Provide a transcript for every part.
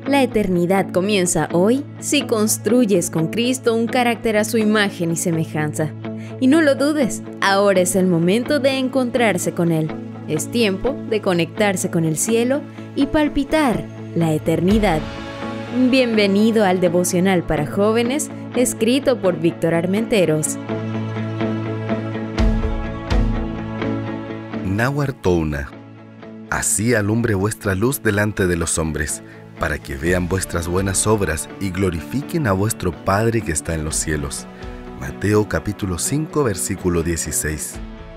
La eternidad comienza hoy si construyes con Cristo un carácter a su imagen y semejanza. Y no lo dudes, ahora es el momento de encontrarse con Él. Es tiempo de conectarse con el cielo y palpitar la eternidad. Bienvenido al devocional para jóvenes, escrito por Víctor Armenteros. Nawar Touna. Así alumbre vuestra luz delante de los hombres, para que vean vuestras buenas obras y glorifiquen a vuestro Padre que está en los cielos. Mateo capítulo 5, versículo 16.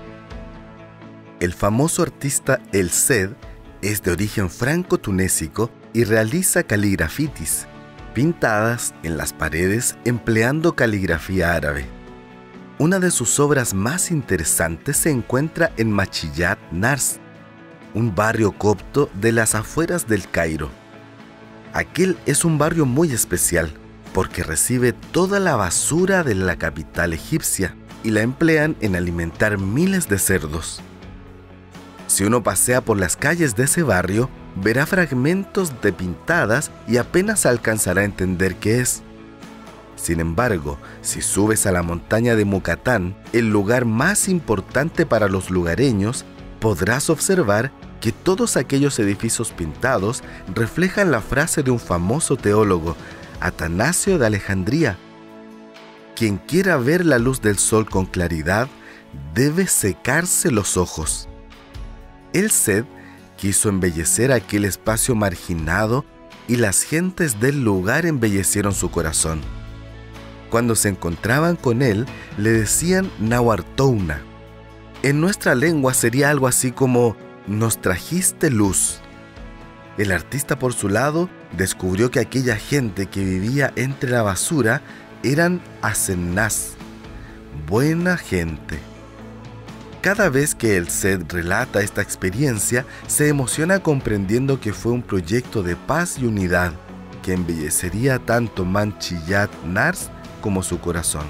El famoso artista El Ced es de origen franco-tunésico y realiza caligrafitis, pintadas en las paredes empleando caligrafía árabe. Una de sus obras más interesantes se encuentra en Machillat Nars, un barrio copto de las afueras del Cairo. Aquel es un barrio muy especial porque recibe toda la basura de la capital egipcia y la emplean en alimentar miles de cerdos. Si uno pasea por las calles de ese barrio, verá fragmentos de pintadas y apenas alcanzará a entender qué es. Sin embargo, si subes a la montaña de Mucatán, el lugar más importante para los lugareños, podrás observar que todos aquellos edificios pintados reflejan la frase de un famoso teólogo, Atanasio de Alejandría: quien quiera ver la luz del sol con claridad, debe secarse los ojos. El Ced quiso embellecer aquel espacio marginado y las gentes del lugar embellecieron su corazón. Cuando se encontraban con él, le decían Nawar Touna. En nuestra lengua sería algo así como: nos trajiste luz. El artista, por su lado, descubrió que aquella gente que vivía entre la basura eran asenás, buena gente. Cada vez que el Ced relata esta experiencia, se emociona comprendiendo que fue un proyecto de paz y unidad que embellecería tanto Machillat Nars como su corazón.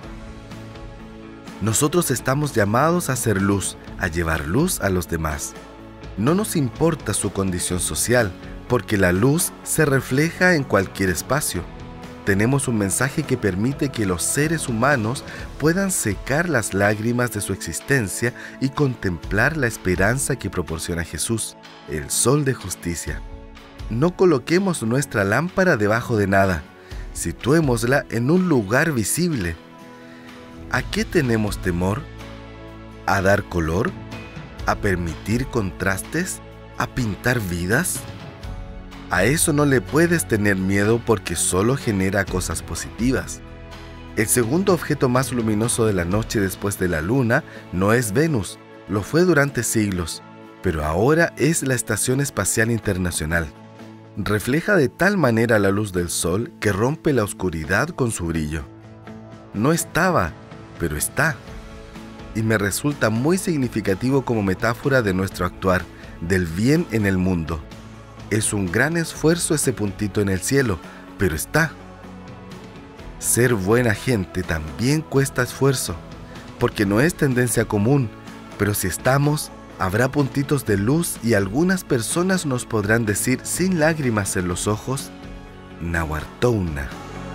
Nosotros estamos llamados a hacer luz, a llevar luz a los demás. No nos importa su condición social, porque la luz se refleja en cualquier espacio. Tenemos un mensaje que permite que los seres humanos puedan secar las lágrimas de su existencia y contemplar la esperanza que proporciona Jesús, el sol de justicia. No coloquemos nuestra lámpara debajo de nada, situémosla en un lugar visible. ¿A qué tenemos temor? ¿A dar color? ¿A permitir contrastes? ¿A pintar vidas? A eso no le puedes tener miedo porque solo genera cosas positivas. El segundo objeto más luminoso de la noche después de la luna no es Venus, lo fue durante siglos, pero ahora es la Estación Espacial Internacional. Refleja de tal manera la luz del sol que rompe la oscuridad con su brillo. No estaba, pero está. Y me resulta muy significativo como metáfora de nuestro actuar, del bien en el mundo. Es un gran esfuerzo ese puntito en el cielo, pero está. Ser buena gente también cuesta esfuerzo, porque no es tendencia común, pero si estamos, habrá puntitos de luz y algunas personas nos podrán decir sin lágrimas en los ojos: Nawar Touna.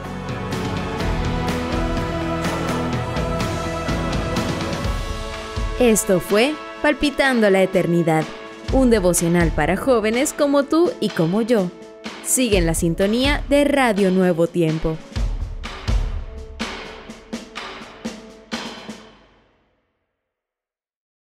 Esto fue Palpitando la Eternidad, un devocional para jóvenes como tú y como yo. Sigue en la sintonía de Radio Nuevo Tiempo.